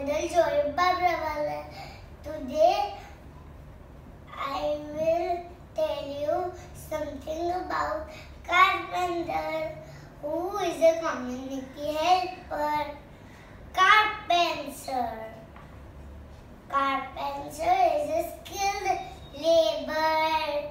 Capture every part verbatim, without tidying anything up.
Channel जोए बनने वाला है। Today I will tell you something about Carpenter, who is a community helper. Carpenter. Carpenter is a skilled laborer.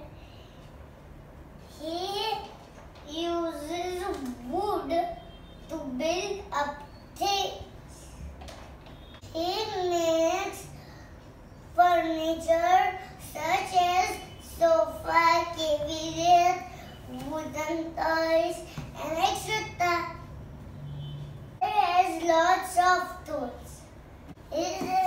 He uses wood to build up things. He makes furniture such as sofa, cabinet, wooden toys, and et cetera. He has lots of tools. He is